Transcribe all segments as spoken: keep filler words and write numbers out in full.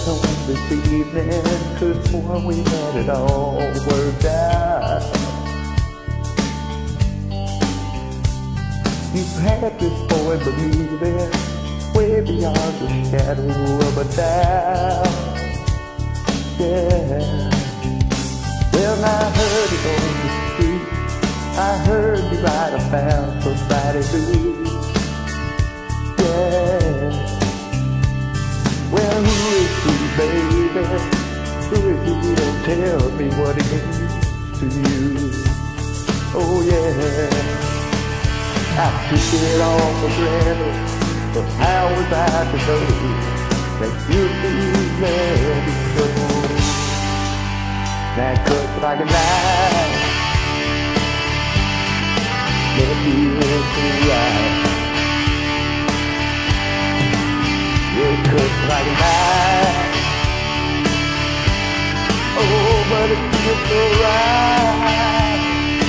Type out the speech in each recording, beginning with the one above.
home this evening, 'cause before we had it all worked out. You've had this boy believing way beyond the shadow of a doubt. Yeah. Well, I heard it on the street. I heard you might have found somebody new. Yeah. Well, who is he, baby? Who is he? Don't tell me what it means to you. Oh yeah. I took it all for granted, but how was I to know that you'd be ready to go? That cuts like a knife, let me in to ride. It cuts like a knife, oh, but it feels so right.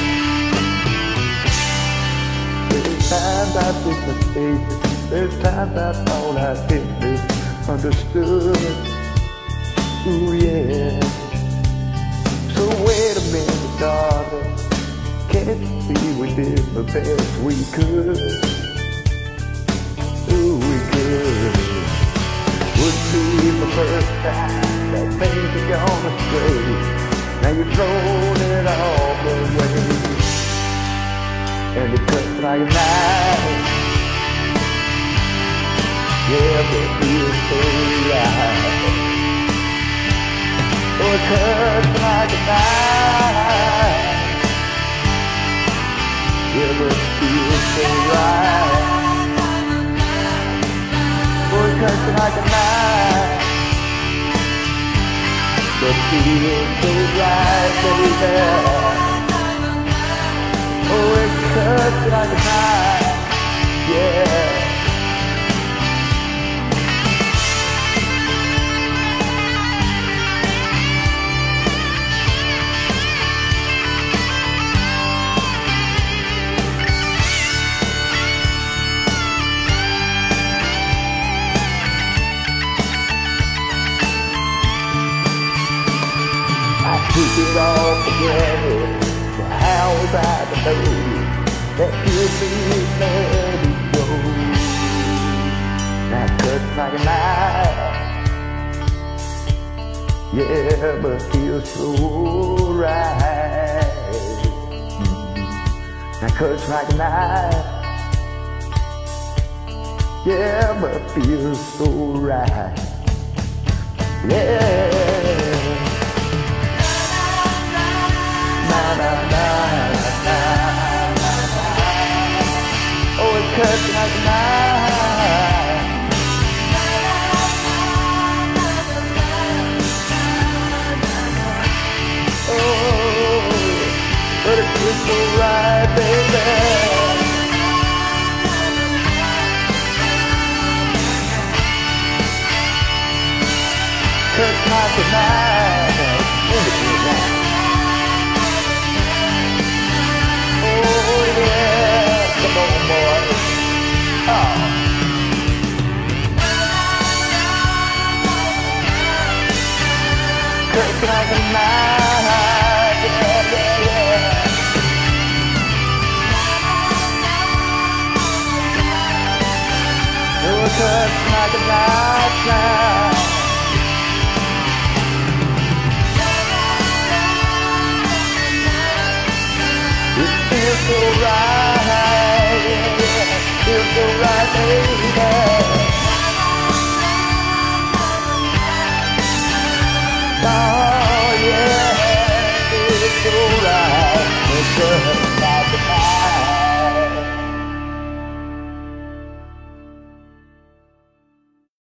There's times I've been mistaken, there's times I thought I'd been misunderstood. Ooh yeah. So wait a minute, darling, can't you see we did the best we could? Ooh, we could. Wouldn't be the first time that things have gone astray. Now you're throwing it all away, and it cuts like a knife. Yeah, but it feels so right. Oh, it cuts like a knife. Yeah, but it feels so right. Oh, it cuts like a knife. But it feels so right, baby. Oh, it cuts like a knife, yeah. I took it all for granted. How was I to know that you'd be let it go? That cuts like a knife, yeah, but feels so right. That cuts like a knife, yeah, but feels so right. Yeah. Na, na, na, na, na, na. Oh, it cuts like a knife. Oh, but it feels so right, baby. Cuts like a knife. Oh yeah, come on boy. Oh. Cuts like a knife, yeah, yeah, yeah. Oh, cuts like a knife, knife.